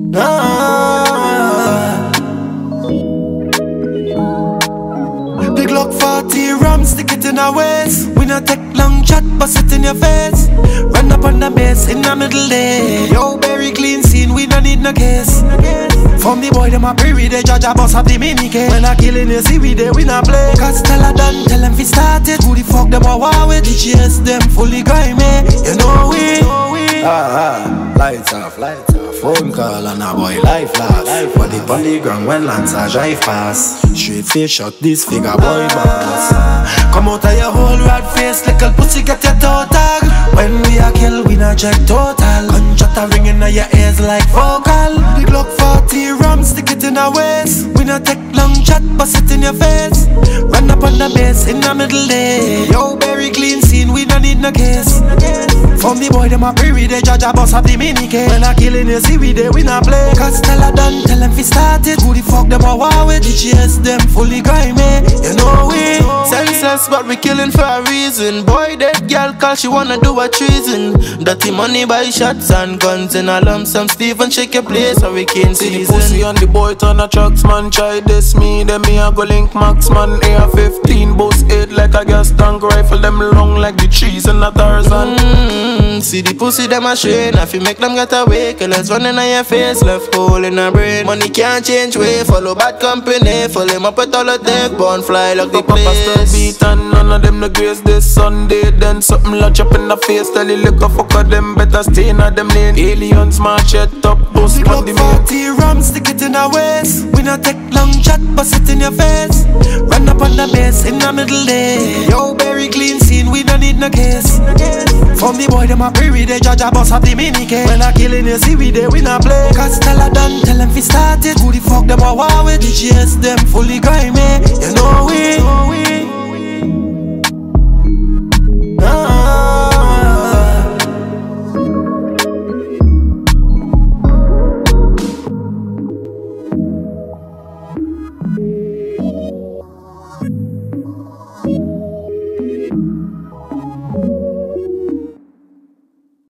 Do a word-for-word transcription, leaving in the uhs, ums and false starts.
Ah. Big Glock forty ram, stick it in our waist. We not take long chat, bust it in your face. Run up on the base in the middle day. Yo, very clean scene, we don't need no case. From the boy, them a pre they judge a boss of the mini case. When I killing you, see we there, we not play. Cause tell her done, tell them fi start it. Who the fuck them a war with? D Js them fully grimy. You know we, ah, ah, lights off, lights off. Phone call and a boy life laugh. For the polygram when Lancer drive past. Straight face shot, this figure boy boss. Come out of your whole rat face, little pussy get your toe tag. When we a kill, we not check total. Gunshot a ringing in your ears like vocal. The Glock forty ram, stick it in our waist. We not take long chat, bust it in your face. Run up on the base in the middle day. Yo, very clean scene, we don't need no case. From the boy, them a pre they judge a boss of the mini case. When I killing you, see we there, we not play. Cause tell her done, tell them fi start it. Who the fuck them a war with? D Js them fully grimy. You know we senseless, but we killing for a reason. Boy, that girl cause she wanna do a treason. Dirty money buy shots and guns and a lump sum. Steven shake your place, hurricane season. See the pussy on the boy turn a trucks man. Try this me, then me a go link max man. A R fifteen boost eight like a gas tank. Rifle them long like the trees in a Tarzan. mm, See the pussy them a strain. If you make them get away, killers running on your face, left hole in her brain. Money can't change way, follow bad company. Follow him up with all the tech, born fly like the place. Beat and none of them no grace this Sunday. Then something lunch up in the face. Tell you look a fuck of them, better stay in a them lane. Aliens march head up, boost Big on the Glock forty ram, stick it in our waist. We not take long chat, bust it in your face. Run up on the base in the middle day. Yo, very clean scene, we don't need no case. From the boy, them a pre they judge a boss of the mini case. When I killing you, see we there, we not play. Cause tell her done, tell them fi start it. Who the fuck them a war with? D Js them fully grimy. You know we,